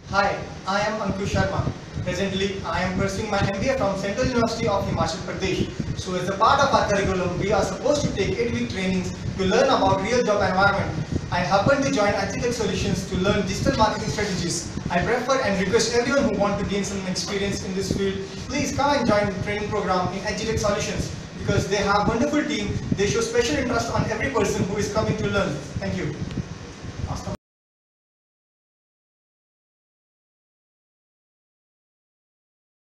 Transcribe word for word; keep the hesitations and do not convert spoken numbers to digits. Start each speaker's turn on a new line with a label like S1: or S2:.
S1: Hi, I am Ankush Sharma. Presently, I am pursuing my M B A from Central University of Himachal Pradesh. So as a part of our curriculum, we are supposed to take eight week trainings to learn about real job environment. I happen to join Agitech Solutions to learn digital marketing strategies. I prefer and request everyone who wants to gain some experience in this field, please come and join the training program in Agitech Solutions because they have a wonderful team. They show special interest on every person who is coming to learn. Thank you.